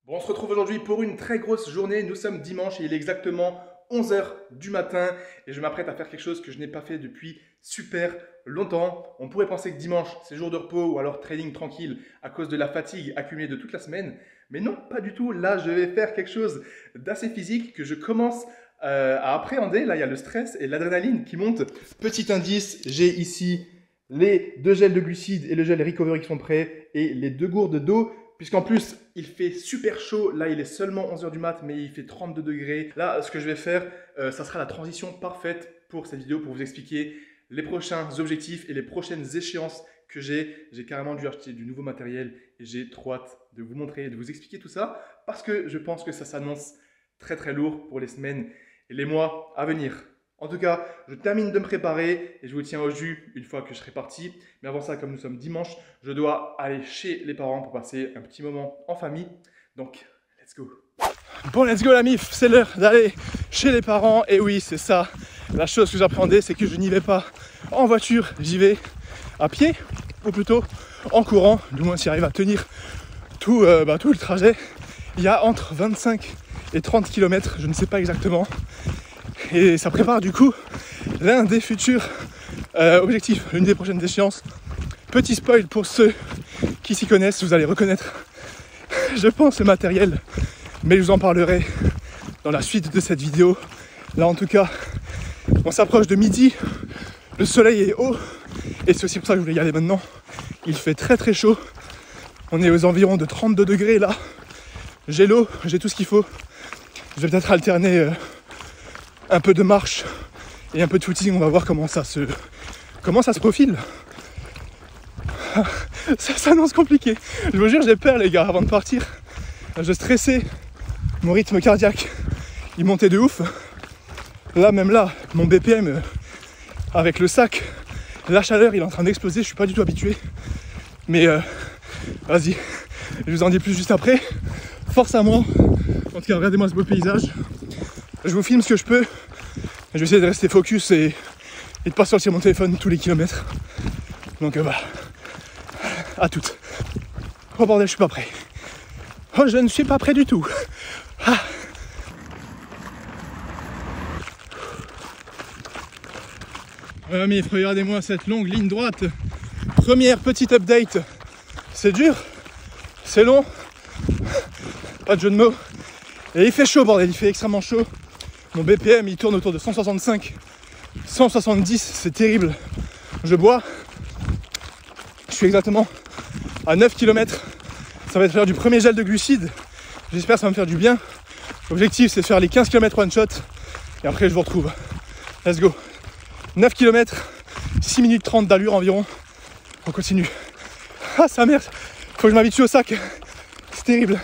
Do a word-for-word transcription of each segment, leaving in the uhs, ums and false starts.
Bon, on se retrouve aujourd'hui pour une très grosse journée. Nous sommes dimanche et il est exactement onze heures du matin et je m'apprête à faire quelque chose que je n'ai pas fait depuis super longtemps. On pourrait penser que dimanche, c'est jour de repos ou alors training tranquille à cause de la fatigue accumulée de toute la semaine. Mais non, pas du tout. Là, je vais faire quelque chose d'assez physique que je commence euh, à appréhender. Là, il y a le stress et l'adrénaline qui montent. Petit indice, j'ai ici les deux gels de glucides et le gel recovery qui sont prêts et les deux gourdes d'eau. Puisqu'en plus, il fait super chaud. Là, il est seulement onze heures du mat, mais il fait trente-deux degrés. Là, ce que je vais faire, euh, ça sera la transition parfaite pour cette vidéo pour vous expliquer les prochains objectifs et les prochaines échéances que j'ai. J'ai carrément dû acheter du nouveau matériel et j'ai trop hâte de vous montrer et de vous expliquer tout ça parce que je pense que ça s'annonce très très lourd pour les semaines et les mois à venir. En tout cas, je termine de me préparer et je vous tiens au jus une fois que je serai parti. Mais avant ça, comme nous sommes dimanche, je dois aller chez les parents pour passer un petit moment en famille. Donc, let's go. Bon, let's go la mif, c'est l'heure d'aller chez les parents. Et oui, c'est ça. La chose que j'appréhendais, c'est que je n'y vais pas en voiture, j'y vais à pied, ou plutôt en courant, du moins si j'arrive à tenir tout, euh, bah, tout le trajet. Il y a entre vingt-cinq et trente kilomètres, je ne sais pas exactement. Et ça prépare du coup l'un des futurs euh, objectifs, l'une des prochaines échéances. Petit spoil pour ceux qui s'y connaissent, vous allez reconnaître, je pense, le matériel. Mais je vous en parlerai dans la suite de cette vidéo. Là en tout cas, on s'approche de midi, le soleil est haut. Et c'est aussi pour ça que je voulais y aller maintenant. Il fait très très chaud. On est aux environs de trente-deux degrés là. J'ai l'eau, j'ai tout ce qu'il faut. Je vais peut-être alterner... Euh, un peu de marche et un peu de footing, on va voir comment ça se, comment ça se profile. Ça s'annonce compliqué. Je vous jure, j'ai peur les gars, avant de partir. Je stressais, mon rythme cardiaque, il montait de ouf. Là, même là, mon B P M avec le sac, la chaleur, il est en train d'exploser, je suis pas du tout habitué. Mais euh, vas-y, je vous en dis plus juste après. Force à moi. En tout cas, regardez-moi ce beau paysage. Je vous filme ce que je peux. Je vais essayer de rester focus et, et de pas sortir mon téléphone tous les kilomètres. Donc euh, voilà. À toutes. Oh bordel, je suis pas prêt. Oh, je ne suis pas prêt du tout. Ah. Voilà, mais regardez-moi cette longue ligne droite. Première petite update. C'est dur. C'est long. Pas de jeu de mots. Et il fait chaud, bordel. Il fait extrêmement chaud. Mon B P M il tourne autour de cent soixante-cinq, cent soixante-dix, c'est terrible. Je bois, je suis exactement à neuf kilomètres. Ça va être faire du premier gel de glucides. J'espère que ça va me faire du bien. L'objectif c'est de faire les quinze kilomètres one shot. Et après je vous retrouve. Let's go. neuf kilomètres, six minutes trente d'allure environ. On continue. Ah sa mère, faut que je m'habitue au sac. C'est terrible.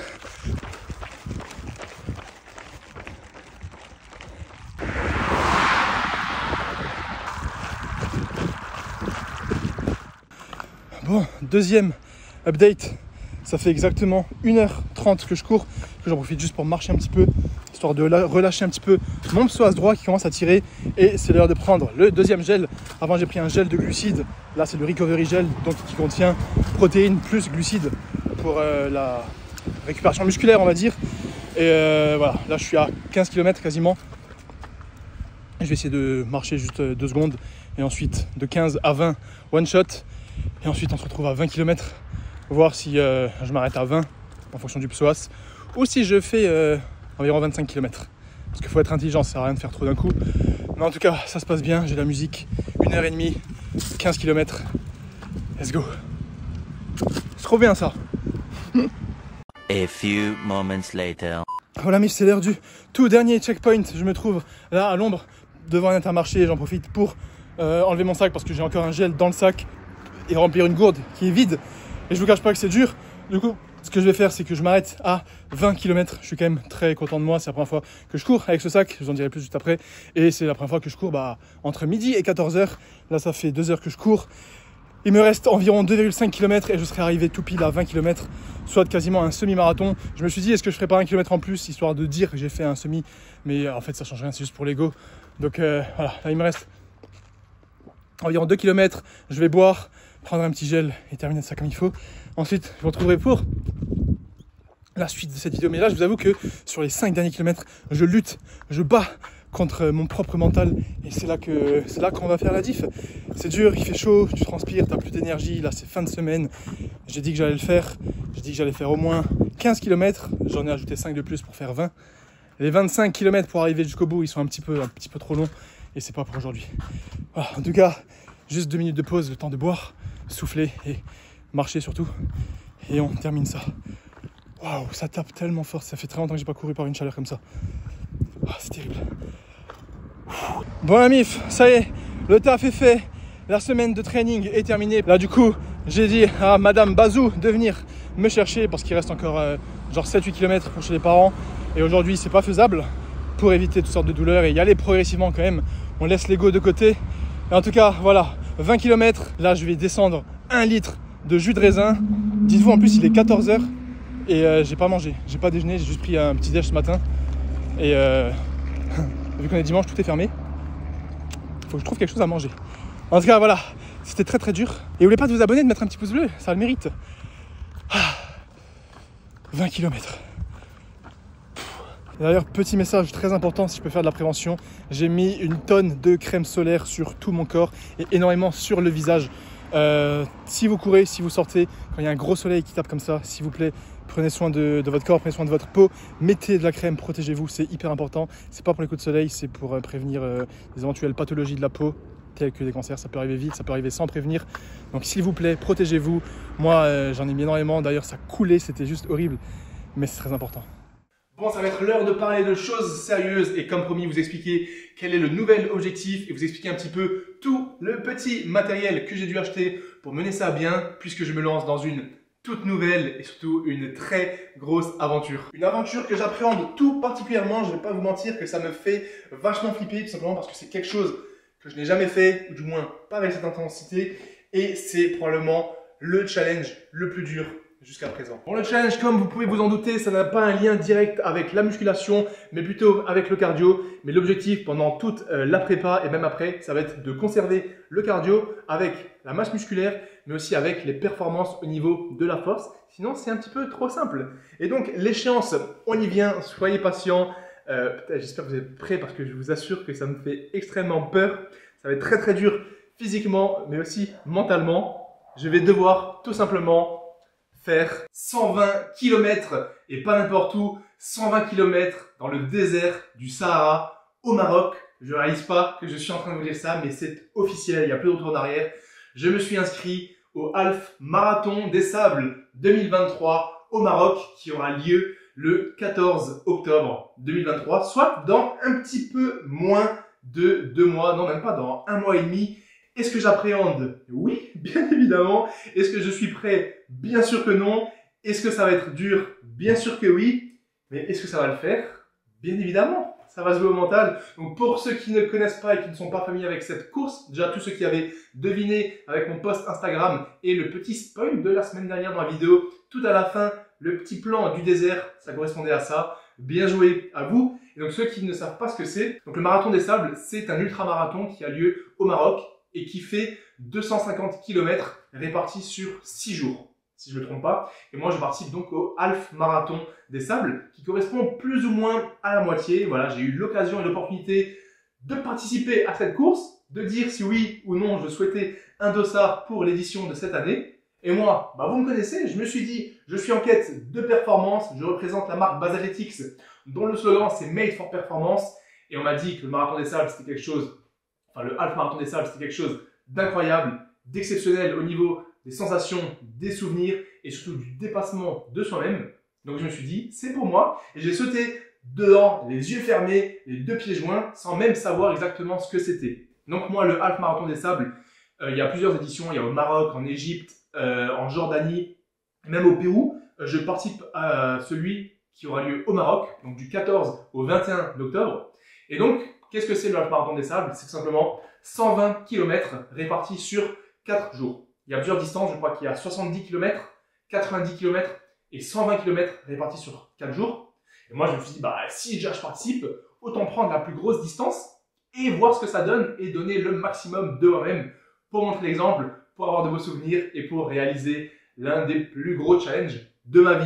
Bon, deuxième update, ça fait exactement une heure trente que je cours, que j'en profite juste pour marcher un petit peu, histoire de relâcher un petit peu mon psoas droit qui commence à tirer. Et c'est l'heure de prendre le deuxième gel. Avant j'ai pris un gel de glucides, là c'est le recovery gel, donc qui contient protéines plus glucides pour euh, la récupération musculaire on va dire. Et euh, voilà, là je suis à quinze kilomètres quasiment. Je vais essayer de marcher juste deux secondes et ensuite de quinze à vingt one shot. Et ensuite on se retrouve à vingt kilomètres, voir si euh, je m'arrête à vingt en fonction du psoas ou si je fais euh, environ vingt-cinq kilomètres. Parce qu'il faut être intelligent, ça sert à rien de faire trop d'un coup. Mais en tout cas, ça se passe bien, j'ai la musique, une heure trente, quinze kilomètres. Let's go. C'est trop bien ça. A few moments later. Voilà, mais c'est l'heure du tout dernier checkpoint. Je me trouve là à l'ombre devant un Intermarché. J'en profite pour euh, enlever mon sac parce que j'ai encore un gel dans le sac et remplir une gourde qui est vide. Et je vous cache pas que c'est dur. Du coup, ce que je vais faire, c'est que je m'arrête à vingt kilomètres. Je suis quand même très content de moi. C'est la première fois que je cours avec ce sac. Je vous en dirai plus juste après. Et c'est la première fois que je cours bah, entre midi et quatorze heures. Là, ça fait deux heures que je cours. Il me reste environ deux virgule cinq kilomètres et je serai arrivé tout pile à vingt kilomètres, soit quasiment un semi-marathon. Je me suis dit, est-ce que je ferais pas un kilomètre en plus, histoire de dire que j'ai fait un semi. Mais en fait, ça change rien, c'est juste pour l'ego. Donc euh, voilà, là, il me reste environ deux kilomètres. Je vais boire, prendre un petit gel et terminer ça comme il faut. Ensuite, je vous retrouverai pour la suite de cette vidéo. Mais là, je vous avoue que sur les cinq derniers kilomètres, je lutte, je bats contre mon propre mental. Et c'est là que c'est là qu'on va faire la diff. C'est dur, il fait chaud, tu transpires, tu n'as plus d'énergie. Là, c'est fin de semaine. J'ai dit que j'allais le faire. J'ai dit que j'allais faire au moins quinze kilomètres. J'en ai ajouté cinq de plus pour faire vingt. Les vingt-cinq kilomètres pour arriver jusqu'au bout, ils sont un petit peu, un petit peu trop longs. Et c'est pas pour aujourd'hui. Voilà, en tout cas, juste deux minutes de pause, le temps de boire, souffler et marcher surtout. Et on termine ça. Waouh, ça tape tellement fort. Ça fait très longtemps que j'ai pas couru par une chaleur comme ça. Oh, c'est terrible. Bon la mif, ça y est, le taf est fait. La semaine de training est terminée. Là du coup, j'ai dit à Madame Bazou de venir me chercher parce qu'il reste encore euh, genre sept huit kilomètres pour chez les parents. Et aujourd'hui, c'est pas faisable pour éviter toutes sortes de douleurs et y aller progressivement quand même. On laisse l'ego de côté. Et en tout cas, voilà, vingt kilomètres. Là, je vais descendre un litre de jus de raisin. Dites-vous, en plus, il est quatorze heures et euh, j'ai pas mangé. J'ai pas déjeuné, j'ai juste pris un petit déj ce matin. Et euh, vu qu'on est dimanche, tout est fermé. Il faut que je trouve quelque chose à manger. En tout cas, voilà, c'était très très dur. Et n'oubliez pas de vous abonner, de mettre un petit pouce bleu, ça le mérite. Ah, vingt kilomètres. D'ailleurs, petit message très important, si je peux faire de la prévention, j'ai mis une tonne de crème solaire sur tout mon corps et énormément sur le visage. Euh, si vous courez, si vous sortez, quand il y a un gros soleil qui tape comme ça, s'il vous plaît, prenez soin de, de votre corps, prenez soin de votre peau, mettez de la crème, protégez-vous, c'est hyper important. C'est pas pour les coups de soleil, c'est pour euh, prévenir euh, des éventuelles pathologies de la peau, telles que des cancers. Ça peut arriver vite, ça peut arriver sans prévenir. Donc s'il vous plaît, protégez-vous. Moi, euh, j'en ai mis énormément. D'ailleurs, ça coulait, c'était juste horrible, mais c'est très important. Bon, ça va être l'heure de parler de choses sérieuses et comme promis, vous expliquer quel est le nouvel objectif et vous expliquer un petit peu tout le petit matériel que j'ai dû acheter pour mener ça à bien puisque je me lance dans une toute nouvelle et surtout une très grosse aventure. Une aventure que j'appréhende tout particulièrement, je ne vais pas vous mentir que ça me fait vachement flipper tout simplement parce que c'est quelque chose que je n'ai jamais fait ou du moins pas avec cette intensité et c'est probablement le challenge le plus dur jusqu'à présent. Bon, le challenge, comme vous pouvez vous en douter, ça n'a pas un lien direct avec la musculation, mais plutôt avec le cardio. Mais l'objectif pendant toute euh, la prépa et même après, ça va être de conserver le cardio avec la masse musculaire, mais aussi avec les performances au niveau de la force. Sinon, c'est un petit peu trop simple. Et donc, l'échéance, on y vient, soyez patients. Euh, J'espère que vous êtes prêts parce que je vous assure que ça me fait extrêmement peur. Ça va être très très dur physiquement, mais aussi mentalement. Je vais devoir tout simplement faire cent vingt kilomètres et pas n'importe où, cent vingt kilomètres dans le désert du Sahara au Maroc. Je ne réalise pas que je suis en train de vous dire ça, mais c'est officiel, il n'y a plus de retour en arrière. Je me suis inscrit au Half Marathon des Sables deux mille vingt-trois au Maroc qui aura lieu le quatorze octobre deux mille vingt-trois, soit dans un petit peu moins de deux mois, non même pas dans un mois et demi. Est-ce que j'appréhende? Oui, bien évidemment. Est-ce que je suis prêt? Bien sûr que non. Est-ce que ça va être dur? Bien sûr que oui. Mais est-ce que ça va le faire? Bien évidemment. Ça va se jouer au mental. Donc pour ceux qui ne connaissent pas et qui ne sont pas familiers avec cette course, déjà tous ceux qui avaient deviné avec mon post Instagram et le petit spoil de la semaine dernière dans la vidéo, tout à la fin, le petit plan du désert, ça correspondait à ça. Bien joué à vous. Et donc ceux qui ne savent pas ce que c'est, donc le Marathon des Sables, c'est un ultramarathon qui a lieu au Maroc et qui fait deux cent cinquante kilomètres répartis sur six jours, si je ne me trompe pas. Et moi, je participe donc au Half Marathon des Sables, qui correspond plus ou moins à la moitié. Voilà, j'ai eu l'occasion et l'opportunité de participer à cette course, de dire si oui ou non je souhaitais un dossard pour l'édition de cette année. Et moi, bah vous me connaissez, je me suis dit, je suis en quête de performance, je représente la marque Basaletics, dont le slogan c'est Made for Performance. Et on m'a dit que le Marathon des Sables, c'était quelque chose Enfin, le Half Marathon des Sables, c'était quelque chose d'incroyable, d'exceptionnel au niveau des sensations, des souvenirs et surtout du dépassement de soi-même. Donc je me suis dit, c'est pour moi. Et j'ai sauté dedans, les yeux fermés, les deux pieds joints, sans même savoir exactement ce que c'était. Donc moi, le Half Marathon des Sables, euh, il y a plusieurs éditions. Il y a au Maroc, en Égypte, euh, en Jordanie, même au Pérou. Euh, je participe à celui qui aura lieu au Maroc, donc du quatorze au vingt et un octobre. Et donc, qu'est-ce que c'est le Half Marathon des Sables? C'est tout simplement cent vingt kilomètres répartis sur quatre jours. Il y a plusieurs distances, je crois qu'il y a soixante-dix kilomètres, quatre-vingt-dix kilomètres et cent vingt kilomètres répartis sur quatre jours. Et moi, je me suis dit, bah, si déjà je participe, autant prendre la plus grosse distance et voir ce que ça donne et donner le maximum de moi-même pour montrer l'exemple, pour avoir de beaux souvenirs et pour réaliser l'un des plus gros challenges de ma vie.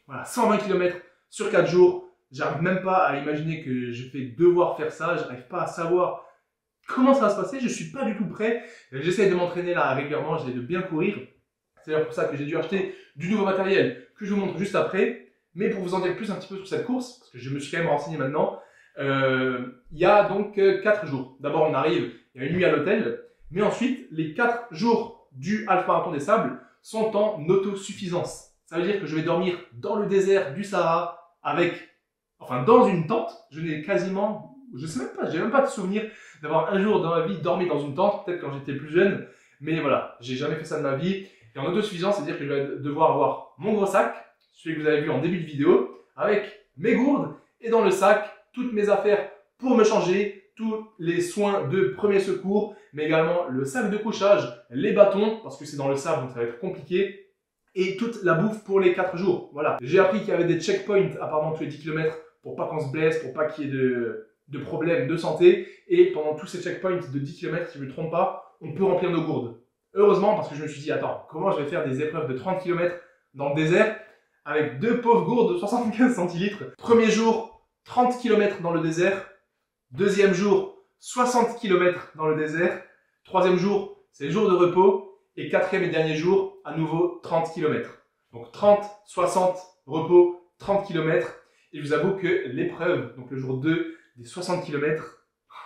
Voilà, cent vingt kilomètres sur quatre jours. J'arrive même pas à imaginer que je vais devoir faire ça. J'arrive pas à savoir comment ça va se passer. Je suis pas du tout prêt. J'essaie de m'entraîner là régulièrement. J'essaie de bien courir. C'est d'ailleurs pour ça que j'ai dû acheter du nouveau matériel que je vous montre juste après. Mais pour vous en dire plus un petit peu sur cette course, parce que je me suis quand même renseigné maintenant, euh, il y a donc quatre jours. D'abord, on arrive, il y a une nuit à l'hôtel. Mais ensuite, les quatre jours du Half Marathon des Sables sont en autosuffisance. Ça veut dire que je vais dormir dans le désert du Sahara avec, enfin dans une tente. Je n'ai quasiment, je sais même pas, j'ai même pas de souvenir d'avoir un jour dans ma vie dormi dans une tente, peut-être quand j'étais plus jeune. Mais voilà, j'ai jamais fait ça de ma vie. Et en autosuffisance, c'est-à-dire que je vais devoir avoir mon gros sac, celui que vous avez vu en début de vidéo, avec mes gourdes et dans le sac, toutes mes affaires pour me changer, tous les soins de premier secours, mais également le sac de couchage, les bâtons, parce que c'est dans le sable, donc ça va être compliqué, et toute la bouffe pour les quatre jours. Voilà. J'ai appris qu'il y avait des checkpoints, apparemment tous les dix kilomètres, pour pas qu'on se blesse, pour pas qu'il y ait de, de problèmes de santé, et pendant tous ces checkpoints de dix kilomètres, si je ne me trompe pas, on peut remplir nos gourdes. Heureusement, parce que je me suis dit, attends, comment je vais faire des épreuves de trente kilomètres dans le désert avec deux pauvres gourdes de soixante-quinze centilitres. Premier jour, trente kilomètres dans le désert. Deuxième jour, soixante kilomètres dans le désert. Troisième jour, c'est le jour de repos. Et quatrième et dernier jour, à nouveau trente kilomètres. Donc trente, soixante, repos, trente kilomètres. Et je vous avoue que l'épreuve, donc le jour deux, des soixante kilomètres,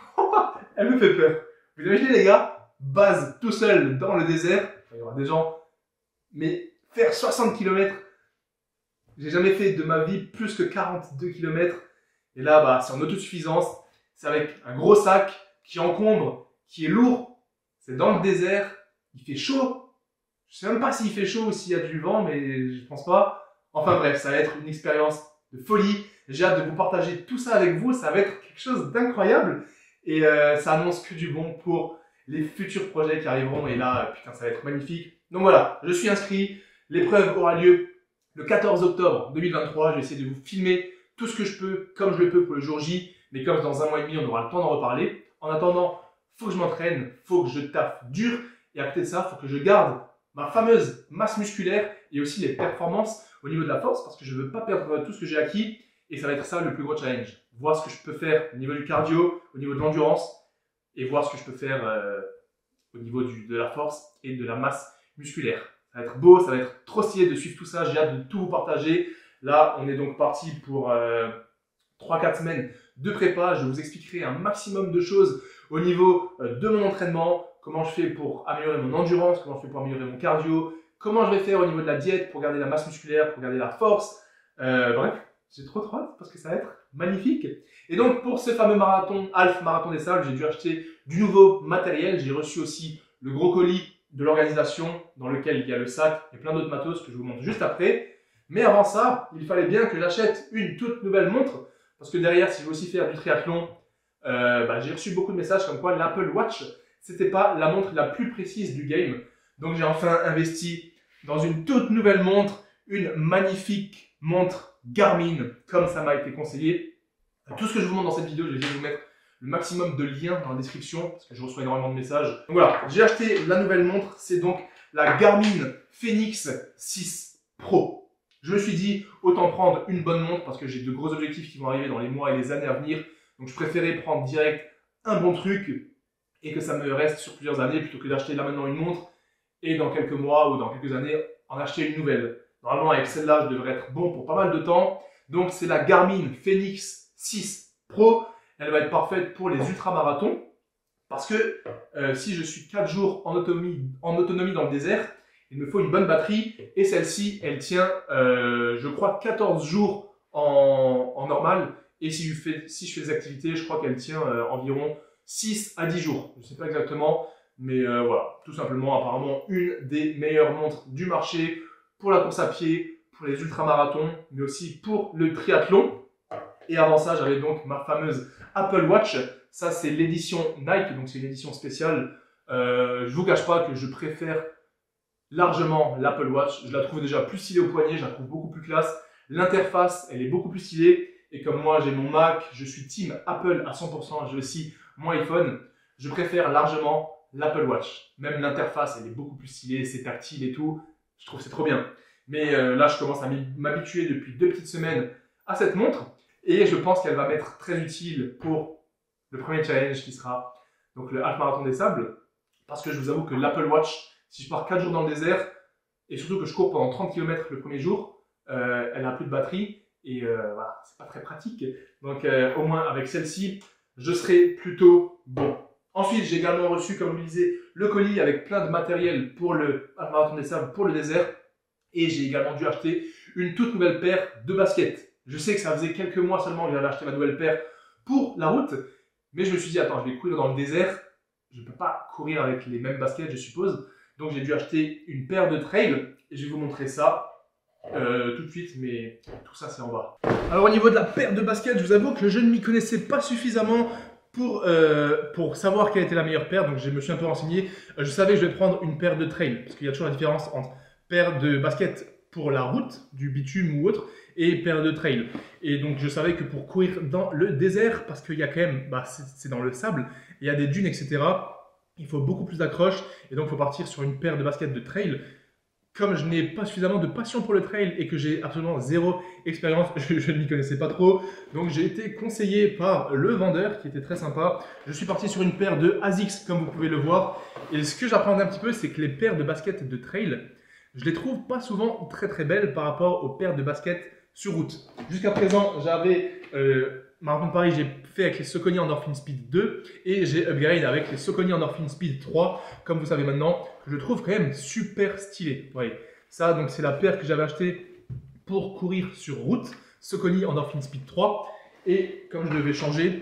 elle me fait peur. Vous imaginez les gars, base tout seul dans le désert, il y aura des gens, mais faire soixante kilomètres, j'ai jamais fait de ma vie plus que quarante-deux kilomètres. Et là, bah, c'est en autosuffisance. C'est avec un gros sac qui encombre, qui est lourd. C'est dans le désert. Il fait chaud. Je sais même pas s'il fait chaud ou s'il y a du vent, mais je pense pas. Enfin bref, ça va être une expérience de folie. J'ai hâte de vous partager tout ça avec vous. Ça va être quelque chose d'incroyable. Et euh, ça annonce que du bon pour les futurs projets qui arriveront. Et là, putain, ça va être magnifique. Donc voilà, je suis inscrit. L'épreuve aura lieu le quatorze octobre deux mille vingt-trois, je vais essayer de vous filmer tout ce que je peux, comme je le peux pour le jour J, mais comme dans un mois et demi, on aura le temps d'en reparler. En attendant, faut que je m'entraîne, faut que je taffe dur, et à côté de ça, faut que je garde ma fameuse masse musculaire et aussi les performances au niveau de la force, parce que je veux pas perdre tout ce que j'ai acquis, et ça va être ça le plus gros challenge. Voir ce que je peux faire au niveau du cardio, au niveau de l'endurance, et voir ce que je peux faire euh, au niveau du, de la force et de la masse musculaire. Ça va être beau, ça va être trop stylé de suivre tout ça. J'ai hâte de tout vous partager. Là, on est donc parti pour euh, trois quatre semaines de prépa. Je vous expliquerai un maximum de choses au niveau euh, de mon entraînement, comment je fais pour améliorer mon endurance, comment je fais pour améliorer mon cardio, comment je vais faire au niveau de la diète pour garder la masse musculaire, pour garder la force. Euh, bref, j'ai trop trop hâte parce que ça va être magnifique. Et donc, pour ce fameux marathon, Half Marathon des Sables, j'ai dû acheter du nouveau matériel. J'ai reçu aussi le gros colis de l'organisation dans lequel il y a le sac et plein d'autres matos que je vous montre juste après. Mais avant ça, il fallait bien que j'achète une toute nouvelle montre parce que derrière, si je veux aussi faire du triathlon, euh, bah, j'ai reçu beaucoup de messages comme quoi l'Apple Watch, c'était pas la montre la plus précise du game. Donc j'ai enfin investi dans une toute nouvelle montre, une magnifique montre Garmin, comme ça m'a été conseillé. Tout ce que je vous montre dans cette vidéo, je vais essayer de vous mettre le maximum de liens dans la description, parce que je reçois énormément de messages. Donc voilà, j'ai acheté la nouvelle montre, c'est donc la Garmin Fenix six Pro. Je me suis dit, autant prendre une bonne montre, parce que j'ai de gros objectifs qui vont arriver dans les mois et les années à venir. Donc je préférais prendre direct un bon truc, et que ça me reste sur plusieurs années, plutôt que d'acheter là maintenant une montre, et dans quelques mois ou dans quelques années, en acheter une nouvelle. Normalement, avec celle-là, je devrais être bon pour pas mal de temps. Donc c'est la Garmin Fenix six Pro. Elle va être parfaite pour les ultramarathons parce que euh, si je suis quatre jours en autonomie, en autonomie dans le désert, il me faut une bonne batterie et celle-ci, elle tient, euh, je crois, quatorze jours en, en normal et si je, fais, si je fais des activités, je crois qu'elle tient euh, environ six à dix jours. Je ne sais pas exactement, mais euh, voilà, tout simplement, apparemment, une des meilleures montres du marché pour la course à pied, pour les ultramarathons, mais aussi pour le triathlon. Et avant ça, j'avais donc ma fameuse Apple Watch. Ça, c'est l'édition Nike, donc c'est une édition spéciale. Euh, je vous cache pas que je préfère largement l'Apple Watch. Je la trouve déjà plus stylée au poignet, je la trouve beaucoup plus classe. L'interface, elle est beaucoup plus stylée. Et comme moi, j'ai mon Mac, je suis team Apple à cent pour cent. J'ai aussi mon iPhone. Je préfère largement l'Apple Watch. Même l'interface, elle est beaucoup plus stylée, c'est tactile et tout. Je trouve que c'est trop bien. Mais euh, là, je commence à m'habituer depuis deux petites semaines à cette montre. Et je pense qu'elle va m'être très utile pour le premier challenge qui sera donc le half marathon des sables. Parce que je vous avoue que l'Apple Watch, si je pars quatre jours dans le désert, et surtout que je cours pendant trente kilomètres le premier jour, euh, elle n'a plus de batterie. Et euh, voilà, c'est pas très pratique. Donc euh, au moins avec celle-ci, je serai plutôt bon. Ensuite, j'ai également reçu, comme je vous le disais, le colis avec plein de matériel pour le half marathon des sables, pour le désert. Et j'ai également dû acheter une toute nouvelle paire de baskets. Je sais que ça faisait quelques mois seulement que j'avais acheté ma nouvelle paire pour la route. Mais je me suis dit, attends, je vais courir dans le désert. Je ne peux pas courir avec les mêmes baskets, je suppose. Donc j'ai dû acheter une paire de trail. Et je vais vous montrer ça euh, tout de suite. Mais tout ça, c'est en bas. Alors au niveau de la paire de baskets, je vous avoue que je ne m'y connaissais pas suffisamment pour, euh, pour savoir quelle était la meilleure paire. Donc je me suis un peu renseigné. Je savais que je vais prendre une paire de trail. Parce qu'il y a toujours la différence entre paire de baskets pour la route, du bitume ou autre, et paire de trail. Et donc je savais que pour courir dans le désert, parce qu'il y a quand même, bah, c'est dans le sable, il y a des dunes, et cetera, il faut beaucoup plus d'accroche, et donc il faut partir sur une paire de baskets de trail. Comme je n'ai pas suffisamment de passion pour le trail et que j'ai absolument zéro expérience, je, je ne m'y connaissais pas trop, donc j'ai été conseillé par le vendeur qui était très sympa. Je suis parti sur une paire de ASICS comme vous pouvez le voir, et ce que j'apprends un petit peu, c'est que les paires de baskets de trail, je les trouve pas souvent très très belles par rapport aux paires de baskets sur route. Jusqu'à présent, j'avais euh, Marathon de Paris, j'ai fait avec les Saucony Endorphin Speed deux et j'ai upgrade avec les Saucony Endorphin Speed trois, comme vous savez maintenant, que je trouve quand même super stylé. Vous voyez, ça donc c'est la paire que j'avais achetée pour courir sur route, Saucony Endorphin Speed trois. Et comme je devais changer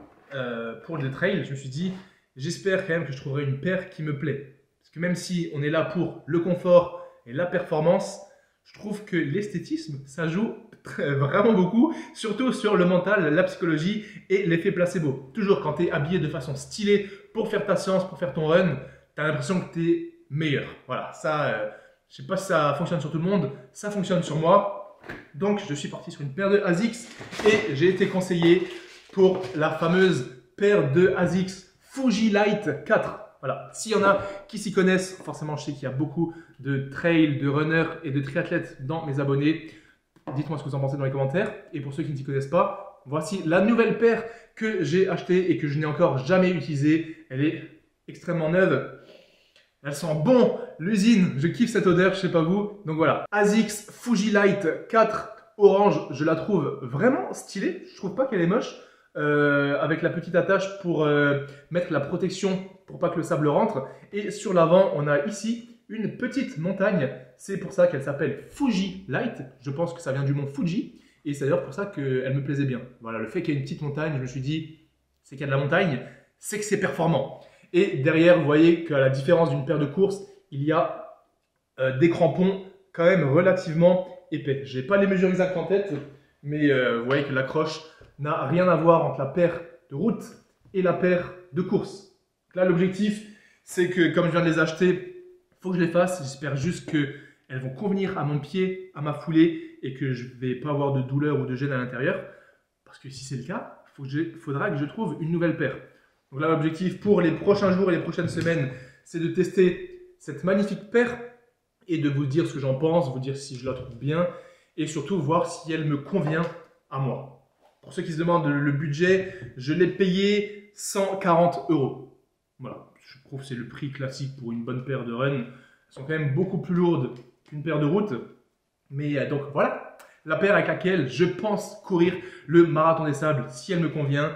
euh, pour le trail, je me suis dit, j'espère quand même que je trouverai une paire qui me plaît. Parce que même si on est là pour le confort et la performance, je trouve que l'esthétisme, ça joue très, vraiment beaucoup, surtout sur le mental, la psychologie et l'effet placebo. Toujours quand tu es habillé de façon stylée pour faire ta séance, pour faire ton run, tu as l'impression que tu es meilleur. Voilà, ça, euh, je ne sais pas si ça fonctionne sur tout le monde, ça fonctionne sur moi. Donc, je suis parti sur une paire de ASICS et j'ai été conseillé pour la fameuse paire de ASICS Fuji Light quatre. Voilà, s'il y en a qui s'y connaissent, forcément je sais qu'il y a beaucoup de trail, de runners et de triathlètes dans mes abonnés. Dites-moi ce que vous en pensez dans les commentaires. Et pour ceux qui ne s'y connaissent pas, voici la nouvelle paire que j'ai achetée et que je n'ai encore jamais utilisée. Elle est extrêmement neuve. Elle sent bon l'usine, je kiffe cette odeur, je sais pas vous. Donc voilà, ASICS Fuji Light quatre orange, je la trouve vraiment stylée. Je trouve pas qu'elle est moche. Euh, avec la petite attache pour euh, mettre la protection pour pas que le sable rentre. Et sur l'avant, on a ici une petite montagne. C'est pour ça qu'elle s'appelle Fuji Light. Je pense que ça vient du mont Fuji. Et c'est d'ailleurs pour ça qu'elle me plaisait bien. Voilà, le fait qu'il y ait une petite montagne, je me suis dit, c'est qu'il y a de la montagne, c'est que c'est performant. Et derrière, vous voyez qu'à la différence d'une paire de course, il y a euh, des crampons quand même relativement épais. Je n'ai pas les mesures exactes en tête, mais euh, vous voyez que l'accroche n'a rien à voir entre la paire de route et la paire de course. Là, l'objectif, c'est que comme je viens de les acheter, il faut que je les fasse. J'espère juste qu'elles vont convenir à mon pied, à ma foulée et que je ne vais pas avoir de douleur ou de gêne à l'intérieur. Parce que si c'est le cas, il faudra que je trouve une nouvelle paire. Donc là, l'objectif pour les prochains jours et les prochaines semaines, c'est de tester cette magnifique paire et de vous dire ce que j'en pense, vous dire si je la trouve bien et surtout voir si elle me convient à moi. Pour ceux qui se demandent le budget, je l'ai payé cent quarante euros. Voilà, je trouve que c'est le prix classique pour une bonne paire de run. Elles sont quand même beaucoup plus lourdes qu'une paire de route. Mais donc voilà, la paire avec laquelle je pense courir le marathon des sables, si elle me convient.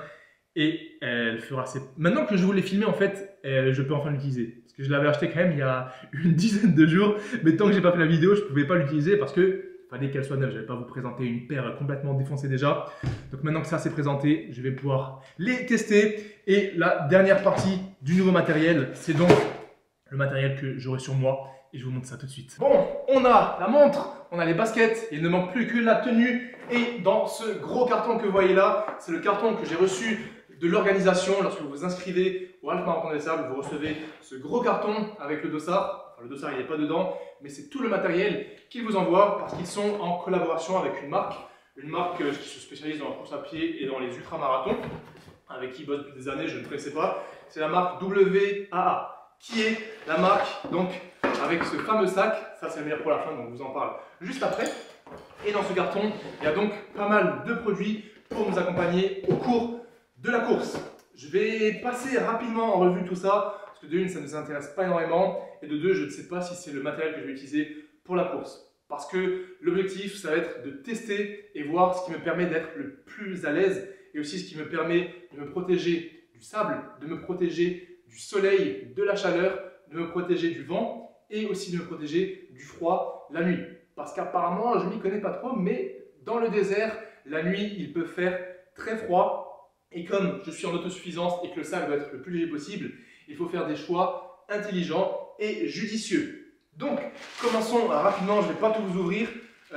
Et elle fera ses... Maintenant que je vous l'ai filmé, en fait, je peux enfin l'utiliser. Parce que je l'avais acheté quand même il y a une dizaine de jours. Mais tant que j'ai pas fait la vidéo, je ne pouvais pas l'utiliser parce que fallait qu'elle soit neuve. Je n'allais pas vous présenter une paire complètement défoncée déjà. Donc maintenant que ça s'est présenté, je vais pouvoir les tester. Et la dernière partie du nouveau matériel, c'est donc le matériel que j'aurai sur moi. Et je vous montre ça tout de suite. Bon, on a la montre, on a les baskets. Il ne manque plus que la tenue. Et dans ce gros carton que vous voyez là, c'est le carton que j'ai reçu de l'organisation. Lorsque vous vous inscrivez au Half Marathon des Sables, vous recevez ce gros carton avec le dossard. Enfin, le dossard, il n'est pas dedans, mais c'est tout le matériel qu'ils vous envoient parce qu'ils sont en collaboration avec une marque, une marque qui se spécialise dans la course à pied et dans les ultramarathons, avec qui ils bossent depuis des années, je ne connaissais pas. C'est la marque W A A, qui est la marque donc avec ce fameux sac. Ça, c'est le meilleur pour la fin, donc je vous en parle juste après. Et dans ce carton, il y a donc pas mal de produits pour nous accompagner au cours de la course. Je vais passer rapidement en revue tout ça, parce que de une, ça ne nous intéresse pas énormément, et de deux, je ne sais pas si c'est le matériel que je vais utiliser pour la course. Parce que l'objectif, ça va être de tester et voir ce qui me permet d'être le plus à l'aise, et aussi ce qui me permet de me protéger du sable, de me protéger du soleil, de la chaleur, de me protéger du vent, et aussi de me protéger du froid la nuit. Parce qu'apparemment, je ne m'y connais pas trop, mais dans le désert, la nuit, il peut faire très froid. Et comme je suis en autosuffisance et que le sac doit être le plus léger possible, il faut faire des choix intelligents et judicieux. Donc, commençons rapidement, je ne vais pas tout vous ouvrir,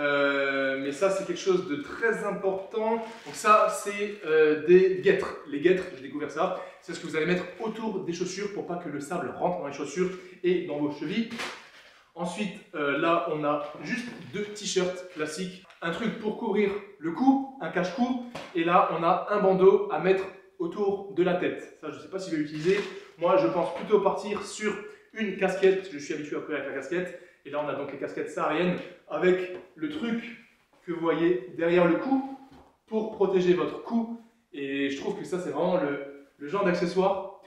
euh, mais ça c'est quelque chose de très important. Donc ça, c'est euh, des guêtres. Les guêtres, j'ai découvert ça, c'est ce que vous allez mettre autour des chaussures pour pas que le sable rentre dans les chaussures et dans vos chevilles. Ensuite, euh, là, on a juste deux t-shirts classiques. Un truc pour couvrir le cou, un cache-cou. Et là, on a un bandeau à mettre autour de la tête. Ça, je ne sais pas si je vais l'utiliser. Moi, je pense plutôt partir sur une casquette. Je suis habitué à courir avec la casquette. Et là, on a donc les casquettes sahariennes avec le truc que vous voyez derrière le cou pour protéger votre cou. Et je trouve que ça, c'est vraiment le, le genre d'accessoire.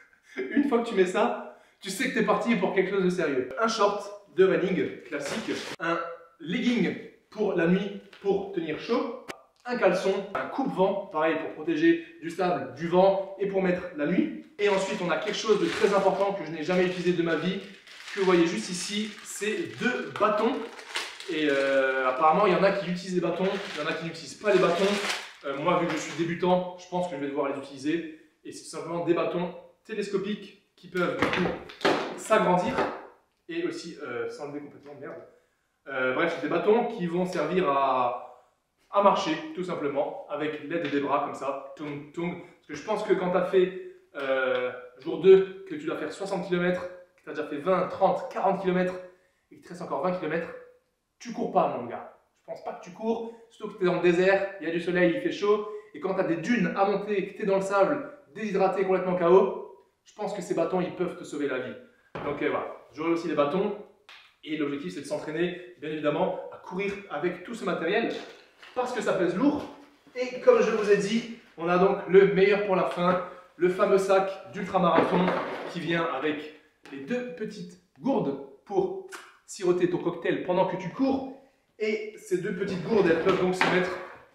Une fois que tu mets ça, tu sais que tu es parti pour quelque chose de sérieux. Un short de running classique, un legging pour la nuit pour tenir chaud, un caleçon, un coupe-vent, pareil pour protéger du sable, du vent et pour mettre la nuit. Et ensuite on a quelque chose de très important que je n'ai jamais utilisé de ma vie, que vous voyez juste ici, c'est deux bâtons. Et euh, apparemment il y en a qui utilisent les bâtons, il y en a qui n'utilisent pas les bâtons. Euh, moi vu que je suis débutant, je pense que je vais devoir les utiliser. Et c'est tout simplement des bâtons télescopiques qui peuvent du coup s'agrandir et aussi euh, s'enlever complètement, merde. Euh, bref, c'est des bâtons qui vont servir à, à marcher, tout simplement, avec l'aide des bras, comme ça, tung, tung. Parce que je pense que quand tu as fait euh, jour deux, que tu dois faire soixante kilomètres, que tu as déjà fait vingt, trente, quarante kilomètres, et qu'il te reste encore vingt kilomètres, tu cours pas, mon gars. Je pense pas que tu cours, surtout que tu es dans le désert, il y a du soleil, il fait chaud, et quand tu as des dunes à monter, que tu es dans le sable, déshydraté, complètement K O, je pense que ces bâtons, ils peuvent te sauver la vie. Donc euh, voilà, j'aurai aussi les bâtons et l'objectif c'est de s'entraîner bien évidemment à courir avec tout ce matériel parce que ça pèse lourd et comme je vous ai dit, on a donc le meilleur pour la fin, le fameux sac d'ultramarathon qui vient avec les deux petites gourdes pour siroter ton cocktail pendant que tu cours et ces deux petites gourdes elles peuvent donc se mettre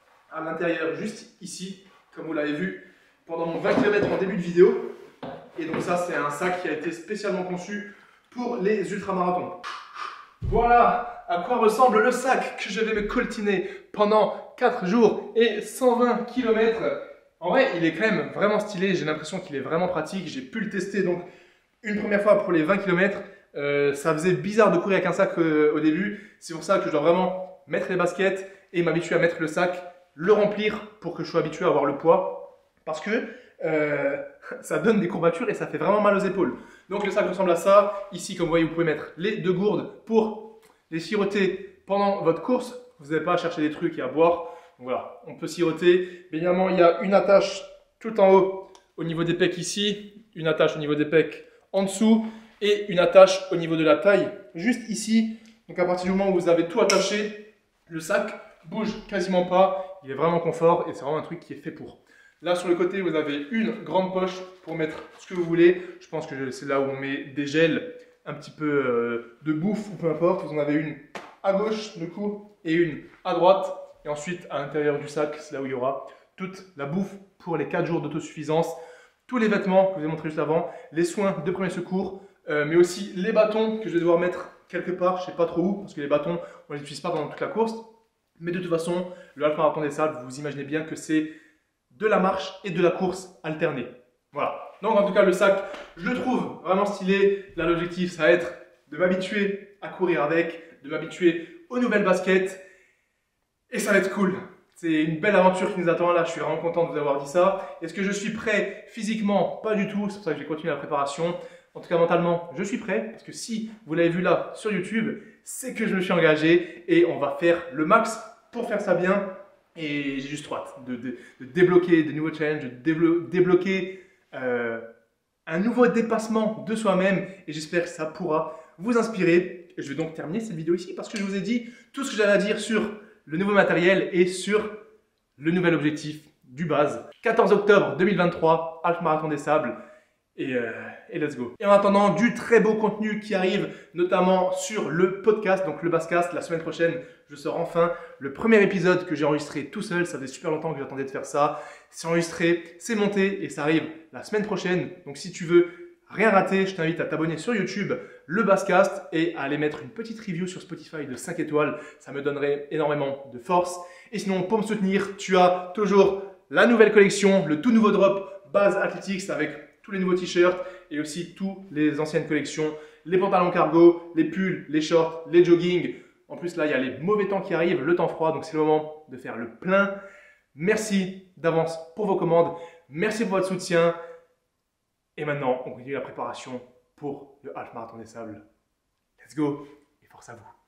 à l'intérieur juste ici comme vous l'avez vu pendant mon vingt kilomètres en début de vidéo. Et donc ça, c'est un sac qui a été spécialement conçu pour les ultramarathons. Voilà à quoi ressemble le sac que je vais me coltiner pendant quatre jours et cent vingt kilomètres. En vrai, il est quand même vraiment stylé. J'ai l'impression qu'il est vraiment pratique. J'ai pu le tester donc une première fois pour les vingt kilomètres. Euh, ça faisait bizarre de courir avec un sac euh, au début. C'est pour ça que je dois vraiment mettre les baskets et m'habituer à mettre le sac, le remplir pour que je sois habitué à avoir le poids. Parce que Euh, ça donne des courbatures et ça fait vraiment mal aux épaules. Donc le sac ressemble à ça. Ici, comme vous voyez, vous pouvez mettre les deux gourdes pour les siroter pendant votre course. Vous n'avez pas à chercher des trucs et à boire. Donc voilà, on peut siroter. Bien évidemment, il y a une attache tout en haut au niveau des pecs ici, une attache au niveau des pecs en dessous et une attache au niveau de la taille juste ici. Donc à partir du moment où vous avez tout attaché, le sac bouge quasiment pas. Il est vraiment confort et c'est vraiment un truc qui est fait pour. Là, sur le côté, vous avez une grande poche pour mettre ce que vous voulez. Je pense que c'est là où on met des gels, un petit peu euh, de bouffe ou peu importe. Vous en avez une à gauche, du coup, et une à droite. Et ensuite, à l'intérieur du sac, c'est là où il y aura toute la bouffe pour les quatre jours d'autosuffisance. Tous les vêtements que je vous ai montré juste avant, les soins de premier secours, euh, mais aussi les bâtons que je vais devoir mettre quelque part, je ne sais pas trop où, parce que les bâtons, on ne les utilise pas pendant toute la course. Mais de toute façon, le Half Marathon des Sables, vous imaginez bien que c'est de la marche et de la course alternée. Voilà. Donc en tout cas, le sac, je le trouve vraiment stylé. Là, l'objectif, ça va être de m'habituer à courir avec, de m'habituer aux nouvelles baskets. Et ça va être cool. C'est une belle aventure qui nous attend là. Je suis vraiment content de vous avoir dit ça. Est-ce que je suis prêt physiquement? Pas du tout. C'est pour ça que j'ai continué la préparation. En tout cas, mentalement, je suis prêt. Parce que si vous l'avez vu là sur YouTube, c'est que je me suis engagé. Et on va faire le max pour faire ça bien. Et j'ai juste hâte de, de, de débloquer de nouveaux challenges, de déblo débloquer euh, un nouveau dépassement de soi-même. Et j'espère que ça pourra vous inspirer. Et je vais donc terminer cette vidéo ici parce que je vous ai dit tout ce que j'avais à dire sur le nouveau matériel et sur le nouvel objectif du base. quatorze octobre deux mille vingt-trois, Half Marathon des Sables. Et, euh, et let's go. Et en attendant, du très beau contenu qui arrive, notamment sur le podcast, donc le Basscast. La semaine prochaine, je sors enfin le premier épisode que j'ai enregistré tout seul. Ça faisait super longtemps que j'attendais de faire ça. C'est enregistré, c'est monté et ça arrive la semaine prochaine. Donc si tu veux rien rater, je t'invite à t'abonner sur YouTube, le Basscast, et à aller mettre une petite review sur Spotify de cinq étoiles. Ça me donnerait énormément de force. Et sinon, pour me soutenir, tu as toujours la nouvelle collection, le tout nouveau drop Base Athletics avec tous les nouveaux t-shirts et aussi toutes les anciennes collections, les pantalons cargo, les pulls, les shorts, les joggings. En plus là, il y a les mauvais temps qui arrivent, le temps froid, donc c'est le moment de faire le plein. Merci d'avance pour vos commandes, merci pour votre soutien. Et maintenant, on continue la préparation pour le Half Marathon des Sables. Let's go et force à vous.